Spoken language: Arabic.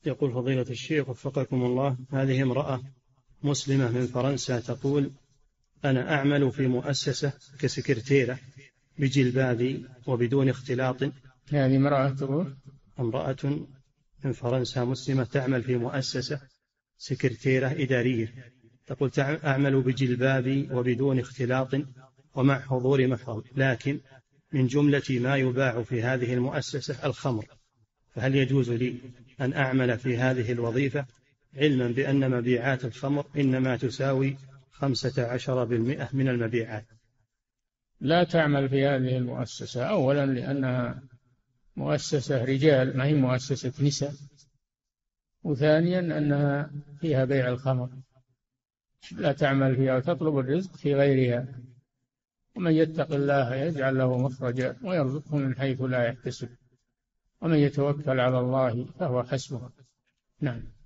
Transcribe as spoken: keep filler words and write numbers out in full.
يقول فضيلة الشيخ وفقكم الله، هذه امرأة مسلمة من فرنسا تقول: أنا أعمل في مؤسسة كسكرتيرة بجلبابي وبدون اختلاط. هذه امرأة تقول امرأة من فرنسا مسلمة تعمل في مؤسسة سكرتيرة إدارية، تقول: أعمل بجلبابي وبدون اختلاط ومع حضور محرم، لكن من جملة ما يباع في هذه المؤسسة الخمر، فهل يجوز لي أن أعمل في هذه الوظيفة، علما بأن مبيعات الخمر إنما تساوي خمسة عشر بالمئة من المبيعات؟ لا تعمل في هذه المؤسسة، أولا لأنها مؤسسة رجال ما هي مؤسسة نساء، وثانيا أنها فيها بيع الخمر، لا تعمل فيها وتطلب الرزق في غيرها. ومن يتق الله يجعل له مخرجا ويرزقه من حيث لا يحتسب، ومن يتوكل على الله فهو حسبه. نعم.